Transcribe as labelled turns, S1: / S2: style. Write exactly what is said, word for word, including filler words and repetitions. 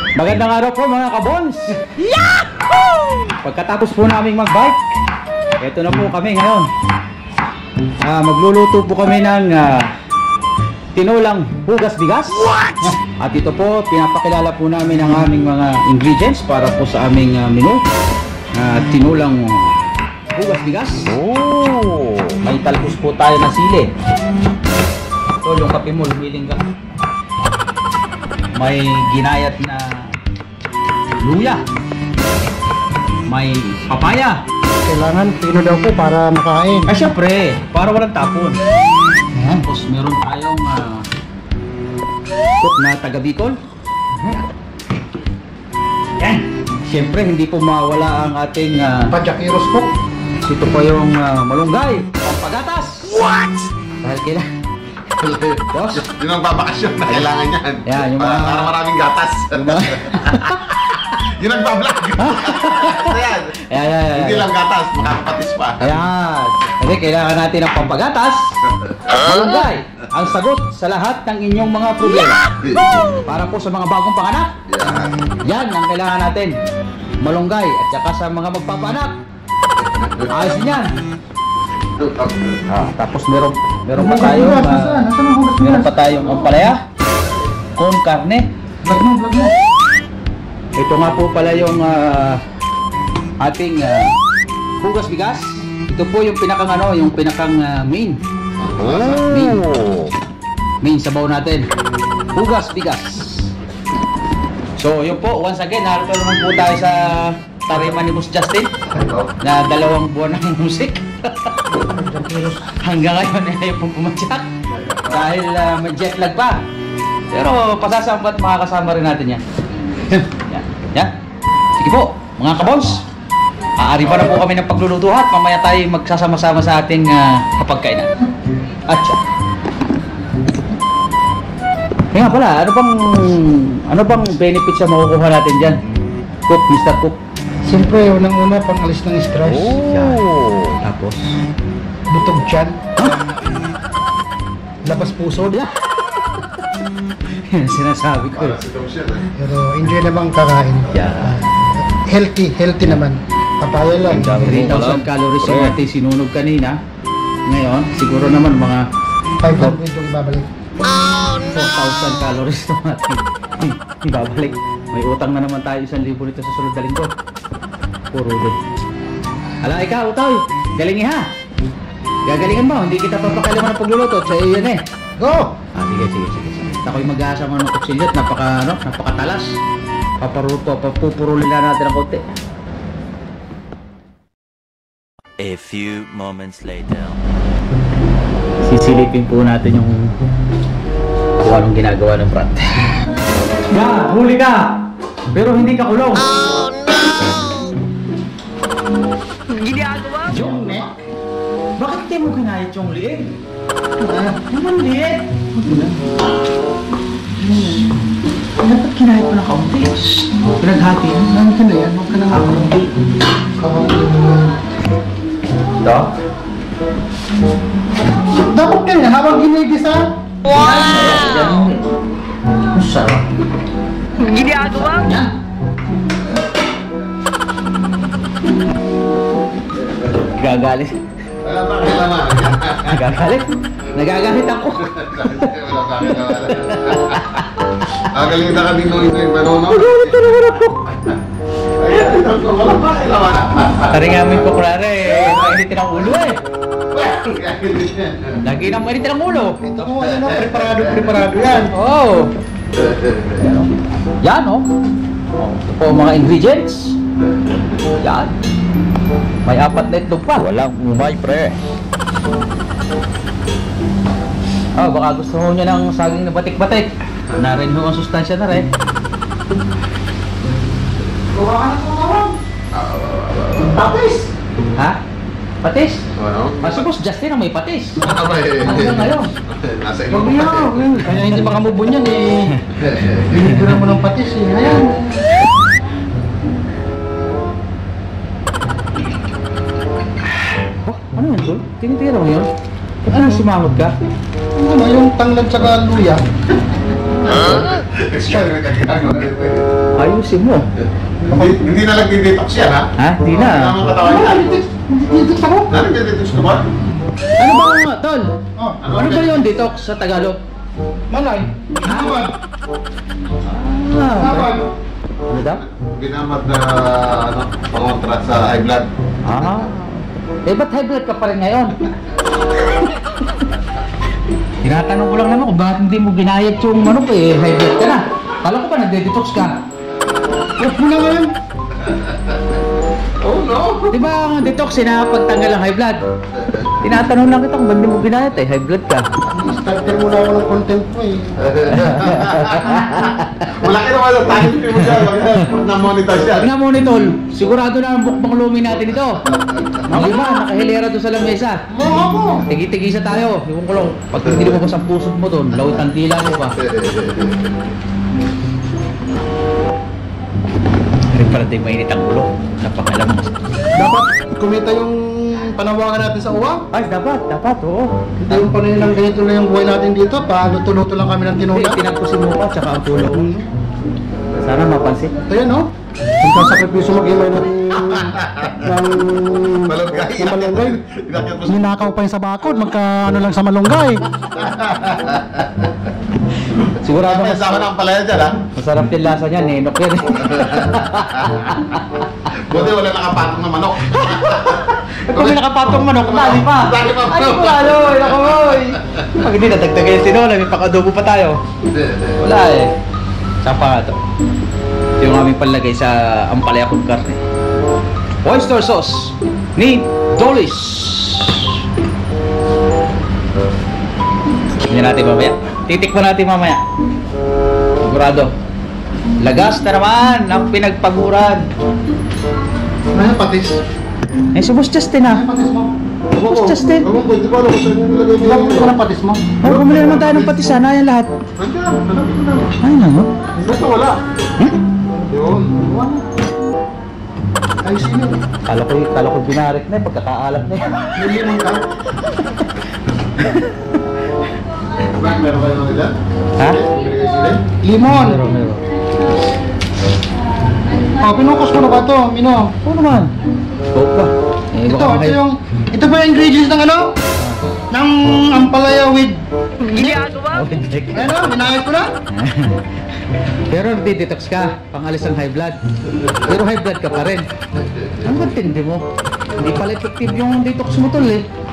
S1: Magandang araw po mga kabons! Yahoo! Pagkatapos po naming mag-bike, eto na po kami ngayon. Ah, magluluto po kami ng ah, tinulang hugas bigas. What? At ito po, pinapakilala po namin ang aming mga ingredients para po sa aming uh, menu. Uh, tinulang hugas bigas. Oh, may talbos po tayo na sili. Ito yung kape mo, lumiling ka. May ginayat na luya. May papaya.
S2: Kailangan pino daw po para makain.
S1: Ah, syempre, para walang tapon. Tapos meron tayong uh, cook na taga Bicol. Yan. Siyempre, hindi po mawala ang ating uh,
S2: Padjakiros po.
S1: ito po yung uh, malunggay, pampagatas. What? Dahil kailangan. Boss?
S3: Yun ang babakasyon na kailangan yan.
S1: Yan, yung
S3: para,
S1: mga...
S3: para maraming gatas.
S1: Yung mga...
S3: Yun ang bablog. Ayan.
S1: Ayan, ayan, ayan.
S3: Hindi lang gatas, makakapatis pa.
S1: Ayan. Kasi kailangan natin ng pampagatas. Malunggay, ang sagot sa lahat ng inyong mga problema. Para po sa mga bagong panganak. Yan ang kailangan natin. Malunggay at saka sa mga magpapanak. Ayos din yan. Ah, tapos meron meron pa tayong uh, meron pa tayong ampalaya con carne.
S2: Vlog mo, vlog mo.
S1: Ito nga po pala yung uh, ating uh, hugas bigas. Ito po yung pinakang ano, yung pinakang uh, main. Main. Main sabaw natin. Hugas bigas. So, yun po, once again, narito naman po tayo sa tariman ni Boss Justin na dalawang buwan ng musik. Hanggang ngayon ay ayaw pong pumadyak dahil uh, may jet lag pa. Pero pasasambat makakasama rin natin yan. Yan. Yan. Sige po, mga kabons. Aari pa na po kami ng pagluluto at mamaya tayo magsasama-sama sa ating uh, kapagkainan. Atcha. Kaya nga pala, ano bang ano bang benefits na makukuha natin dyan? Cook, Mister Cook.
S2: Siyempre, unang-una pang alis ng stress.
S1: Oh. Tapos
S2: Butog tiyan. Labas puso.
S1: yan sinasabi ko.
S2: Pero enjoy naman kakain.
S1: Yeah.
S2: Healthy, healthy naman. Papaya lang.
S1: three thousand calories yung ating sinunog kanina. Ngayon, siguro naman mga
S2: five hundred yung babalik.
S1: four thousand calories yung ating ibabalik. May utang na naman tayo isang libo nito sa sunod na linggo. Puro din. Ala, ikaw, Utoy. Galingi ha. Gagalingan mo. Hindi kita papakailaman ng pagluluto. Sa iyo yan eh.
S2: Go!
S1: Ah, sige, sige, sige. sige. Ako'y mag-aasa mo ng kutsilyo at napaka, ano, napakatalas. Paparuto, papupurulin na natin ng konti.
S4: A few moments later.
S1: Sisilipin po natin yung kung anong ginagawa ng Brad. Ya, huli ka! Pero hindi ka kulong. Oh no! Ginagawa mo? Yung neck? Bakit di mo kinayat yung liig? Naman liig? Dapat kinayat mo na kaunti. Pinaghati yan.
S2: Ano ka na yan? Huwag ka na nga.
S1: Ito?
S2: Dapat kanya habang ginigisa.
S1: Wow! Ang sarap. Ginagawa? Yan. Gagalit.
S3: Wala pa kailangan.
S1: Nagagalit? Nagagalit ako.
S3: Wala pa kailangan. Nagaling na kami nung ito yung manono.
S1: Nagagalit na naman ako.
S3: Wala pa kailangan.
S1: Taringamin ko kurare, mainitin ang ulo eh. Lagi nang mainitin ang ulo.
S2: Ito ko ano, preparado, preparado yan.
S1: Oh. Yan oh. Oh, ito po ang mga ingredients. Yan. May apat na itlog pa. Walang umay, pre. Oh, baka gusto mo nyo ng saging na batik-batik. Narin ho ang sustansya na rin.
S2: Kuha ka na kumawang. Tapis.
S1: Ha? Patis?
S3: Ano?
S1: Ah, si Boss Justin ang may patis.
S3: Abay.
S1: Hanggang ngayon.
S3: Nasa
S2: Huwag
S3: iyo.
S2: mo. Kaya hindi makamubon yan eh. Binibira mo ng patis eh. Ayan.
S1: Oh, ano yan, Tol? Tingin-tingin mo yun? Ano, sumangot ka?
S2: Ano, yung tanglad sa luya.
S3: Experiment ang ginagawa nito.
S1: Ayusin mo.
S3: Hindi, hindi na nag-detox yan, ha?
S1: Ha? Di na.
S3: Hindi naman katawan yan.
S2: Dito ako.
S3: Ano nag-detox ka ba?
S1: Ano ba nga, tol?
S2: Oh,
S1: Ano ba yun detox sa Tagalog?
S2: malay.
S3: Binamad.
S1: Ah,
S2: Laban.
S1: ano daw?
S3: Binamad na, ano, pangontra sa high blood.
S1: Ah. Eh, ba't high blood ka pa rin ngayon? Tinatanong ko lang naman kung bakit hindi mo ginayat yung manok eh, high blood ka na. Kala ko ba nagde-detox ka?
S2: Huwag mo na ngayon.
S3: Oh, no.
S1: Di ba ang detox eh, nakapagtanggal ang high blood? Tinatanong lang kita kung ba't hindi mo ginayat eh, high blood ka.
S2: Starter muna ako ng content mo eh.
S3: Wala ka naman sa tayo mo siya. Pag na-monetize yan.
S1: Pag na monitol, sigurado na ang bukbang lumi natin ito. Ang iba, nakahilera doon sa lamesa.
S2: Mo ako.
S1: Tigi-tigisa tayo. Iwan ko lang, pag hindi mo sa pusod mo doon, lawit ang dila mo pa. Rin pala din mainit ang ulo. Napakalam mo.
S2: Dapat kumita yung panawagan natin sa uwang.
S1: Ay, dapat, dapat, oo.
S2: Hindi yung panay lang ganito na yung buhay natin dito. Paluto-luto lang kami ng
S1: Hindi,
S2: tinola.
S1: tinagpusin mo pa, tsaka ang pulo. Sana mapansin.
S2: Ito yan, no? Kung sasakripiso mag-imay ng... ng...
S3: Malunggay.
S2: ng malunggay.
S3: Inakit mo sa...
S2: Ninakaw pa yung sa bakod. Magka ano lang sa malunggay.
S1: Sigurado
S3: May
S1: mas,
S3: sama ng palaya dyan, ha?
S1: masarap din lasa niya, nenok yan.
S3: Buti wala nakapatong na manok.
S1: Kung may nakapatong manok, dali pa.
S3: Dali pa.
S1: Ay, ko aloy, ako oy. Pag hindi nadagdagan yung tinola, may pakadobo pa tayo. Wala eh. Sapa nga to. Ito yung aming palagay sa ampalaya kong karne. Oyster sauce ni Dolis. Tingnan natin mamaya. Titikman natin mamaya. Sigurado. Lagas na naman ng pinagpaguran.
S2: Ano yung patis?
S1: Eh, si Boss Justin
S2: Ano
S1: ah.
S2: yung patis mo?
S1: Boss Justin.
S3: Ewan ko, hindi ko alam kung saan yung nilagay nila.
S2: Ilang ko ng patis mo?
S1: Oh, bumili naman tayo ng patis. Sana yan lahat.
S3: Nandiyan, hanapin ko na.
S1: Ay, naman.
S3: Basta wala.
S1: Hmm?
S3: Yun.
S2: Ay, sino?
S1: Kala ko, kala ko binarik na eh, pagkakaalat na yan.
S2: Niliman ka?
S3: Bakit meron kayo nila?
S1: Ha?
S3: Binigay sila?
S2: Limon!
S1: Meron, meron.
S2: Oh, pinukos mo na ba ito, Mino?
S1: Oo naman. Coke ba? Eh,
S2: Ito,
S1: baka
S2: ito
S1: may-
S2: yung... Ito ba yung ingredients ng ano? Ng ampalaya with...
S1: Oh, hindi.
S2: Ano? Minayat ko na?
S1: Pero nagdi-detox ka, pangalis ng high blood. Pero high blood ka pa rin. Ano ba tindi mo? Hindi pala effective yung detox mo tol eh.